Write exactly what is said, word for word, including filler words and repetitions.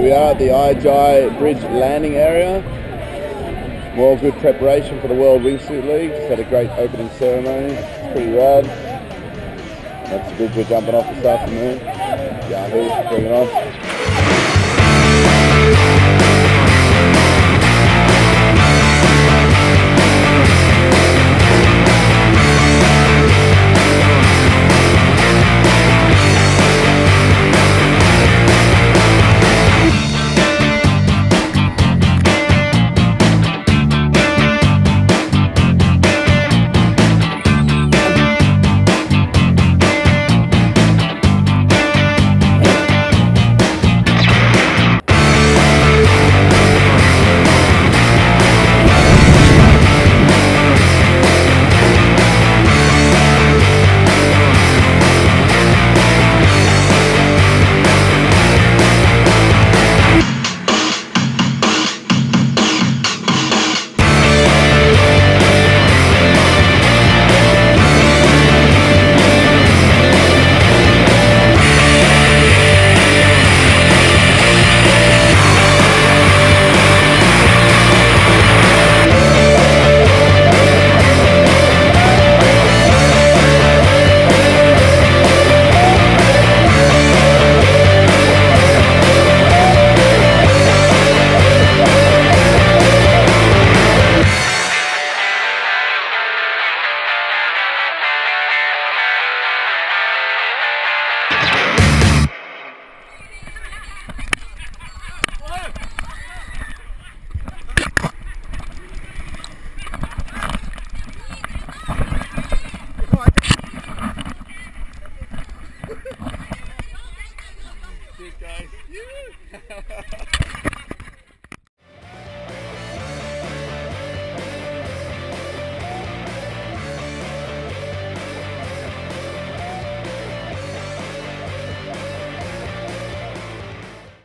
we are at the Ajai Bridge landing area. More good preparation for the World Wingsuit League. Just had a great opening ceremony. It's pretty rad. That's the bridge we're jumping off this afternoon. Yahoo, bring it on. Guys.